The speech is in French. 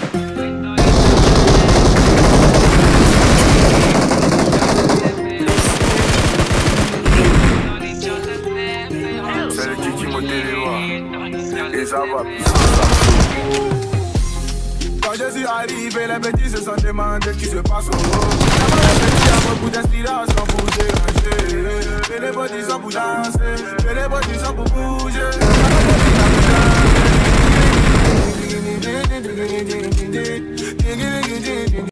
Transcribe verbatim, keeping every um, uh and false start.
C'est le 𝐇𝐚𝐜𝐤𝐞𝐫 et ça va plus. Quand je suis arrivé, les petits se sont demandés ce qui se passe au haut. Les petits ont beaucoup d'inspiration pour déranger. Et les petits sont pour danser, et les petits sont pour bouger.